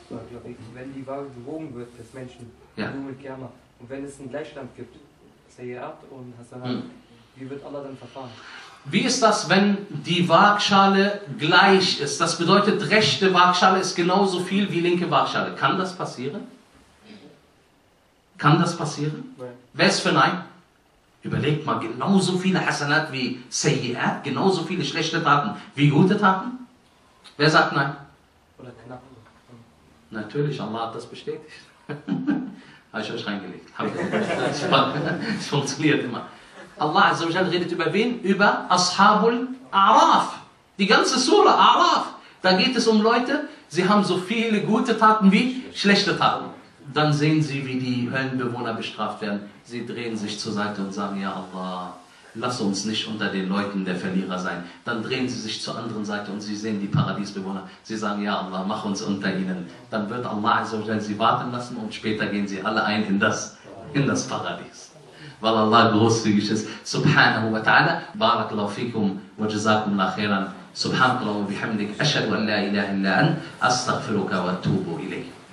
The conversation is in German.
wenn die Waage gewogen wird des Menschen, Ja. nur mit Qiyamah, und wenn es einen Gleichstand gibt, Sayyi'at und Hasanat, wie wird Allah dann verfahren? Wie ist das, wenn die Waagschale gleich ist? Das bedeutet, rechte Waagschale ist genauso viel wie linke Waagschale. Kann das passieren? Kann das passieren? Nein. Wer ist für Nein? Überlegt mal, genauso viele Hasanat wie Sayyi'at, genauso viele schlechte Taten wie gute Taten? Wer sagt Nein? Oder knapp. Natürlich, Allah hat das bestätigt. Habe ich euch reingelegt. Es funktioniert immer. Allah Azza wa Jal redet über wen? Über Ashabul A'raf. Die ganze Surah A'raf. Da geht es um Leute, sie haben so viele gute Taten wie schlechte Taten. Dann sehen sie, wie die Höllenbewohner bestraft werden. Sie drehen sich zur Seite und sagen, ja Allah, lass uns nicht unter den Leuten der Verlierer sein. Dann drehen sie sich zur anderen Seite und sie sehen die Paradiesbewohner. Sie sagen, ja Allah, mach uns unter ihnen. Dann wird Allah Azza wa Jal sie warten lassen und später gehen sie alle ein in das Paradies. Weil Allah großzügig ist. Subhanahu wa ta'ala. Barakallahu fikum wa jazakumullah khairan. Subhanakallahu wa bihamdik. Ashhadu an la ilaha illa an. Astaghfiruka wa atubu ilayk.